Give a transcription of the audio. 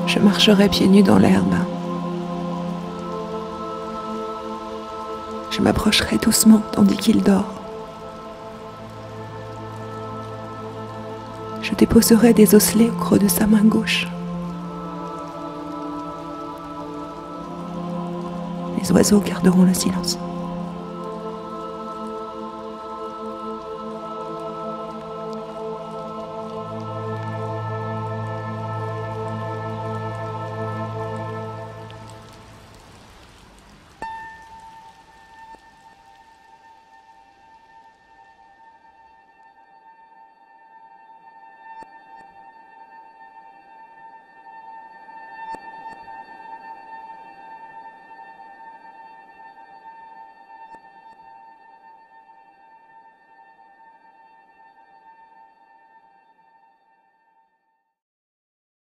Je marcherai pieds nus dans l'herbe. Je m'approcherai doucement tandis qu'il dort. Je déposerai des osselets au creux de sa main gauche. Les oiseaux garderont le silence.